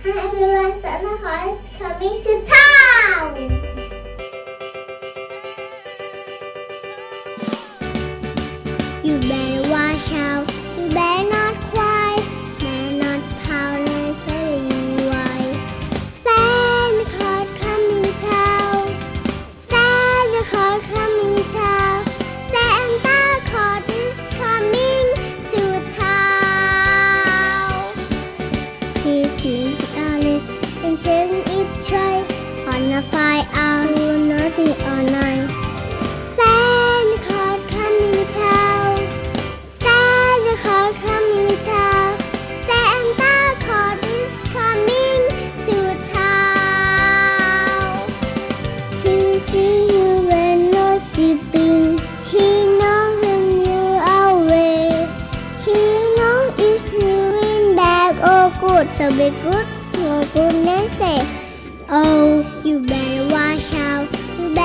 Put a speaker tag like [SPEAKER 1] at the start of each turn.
[SPEAKER 1] everyone, Santa Claus is coming to town! You better watch out, you better not cry, better not pout, I'll tell you why. Santa Claus coming to town, Santa Claus coming to town, Santa Claus is coming to town. He's making honest and checking it right, gonna find out who naughty or nice. Santa Claus coming to town, Santa Claus coming to town, Santa Claus is coming to town. He see you when you're sleeping, he knows when you're awake, he knows if you're in bad or good, so be good for goodness sake. Oh, you better watch out, you